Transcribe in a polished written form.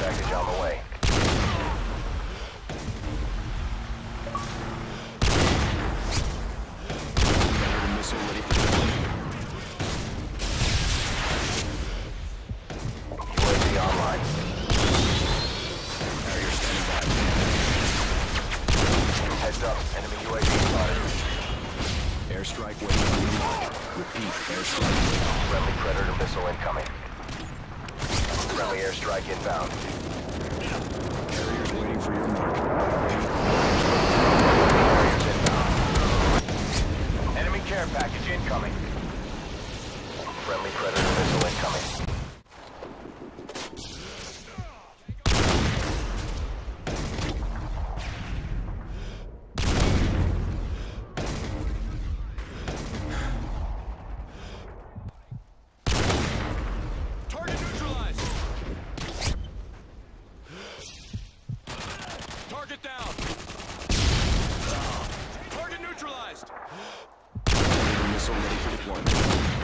package on the way. Missile ready for deployment. UAV online. Carrier standing by. Heads up, enemy UAV spotted. Airstrike waiting for your mark. Repeat, airstrike waiting. Friendly Predator missile incoming. Friendly airstrike inbound. Carriers waiting for your mark. Carriers inbound. Enemy care package incoming. Friendly Predator missile incoming. Target neutralized. Target down. Target neutralized. Missile ready for deployment.